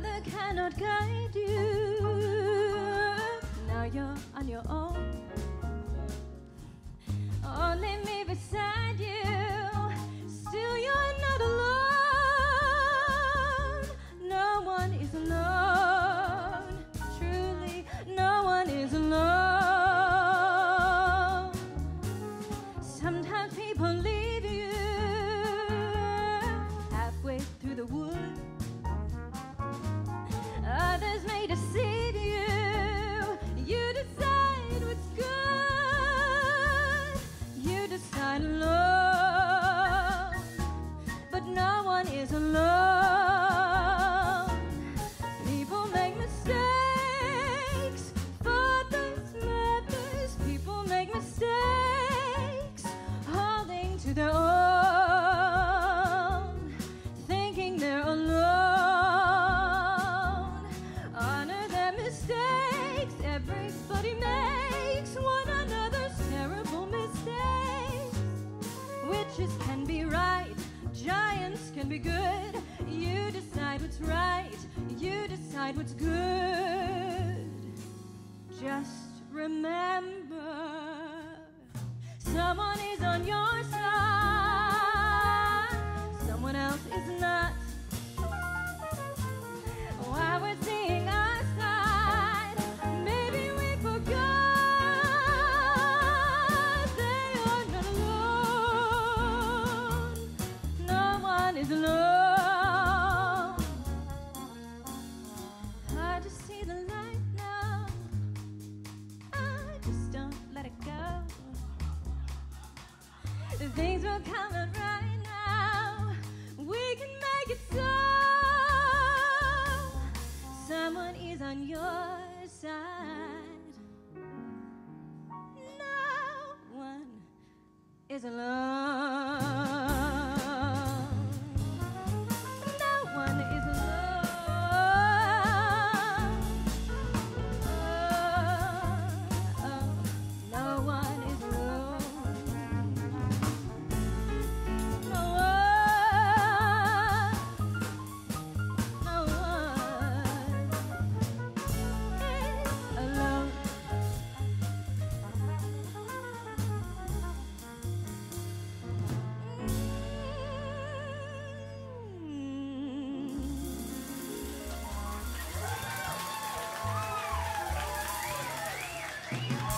Another cannot guide you. Now you're on your own. Only me beside you. Still you're not alone. No one is alone. Truly, no one is alone. Sometimes people leave you halfway through the wood. Others may deceive you. You decide what's good. You decide alone. But no one is alone. People make mistakes. Fathers, mothers. People make mistakes. Holding to their own. Thinking they're alone. Honor their mistakes. Everybody makes one another's terrible mistakes. Witches can be right. Giants can be good. You decide what's right. You decide what's good. Just remember, someone is on your side. Someone else is not. While we're seeing our side, maybe we forgot they are not alone. No one is alone. Hard to see the light now. I just don't let it go. Things will come out right now. We can make it so. Someone is on your side. No one is alone. No one is alone. No one is alone. No one.